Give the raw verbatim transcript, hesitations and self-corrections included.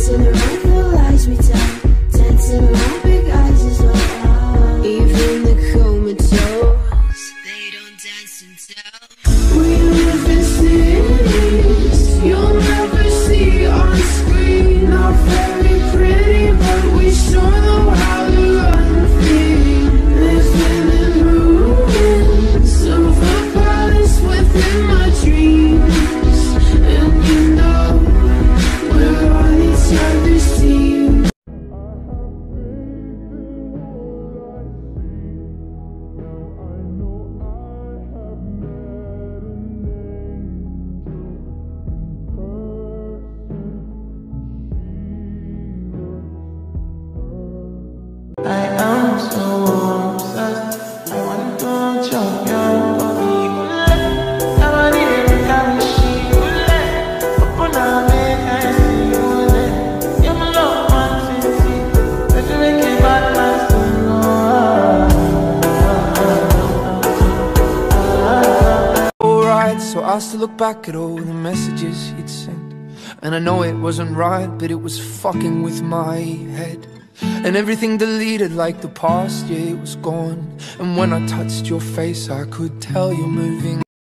dancing around the lies we tell, dancing around big eyes as well. Even the comatose, they don't dance and tell. We live in cities you'll never see on screen. Not very pretty, but we sure know how to run things. Living in ruins of a palace within my dreams. And you know we're on each other's team. I am so obsessed. I want to jump your body. I want to carry she. Open up, make I see you. You're my love, one city. Let me make it bad, my son. Alright, so I still look back at all the messages he'd sent. And I know it wasn't right, but it was fucking with my head. And everything deleted like the past, yeah, it was gone. And when I touched your face, I could tell you're moving.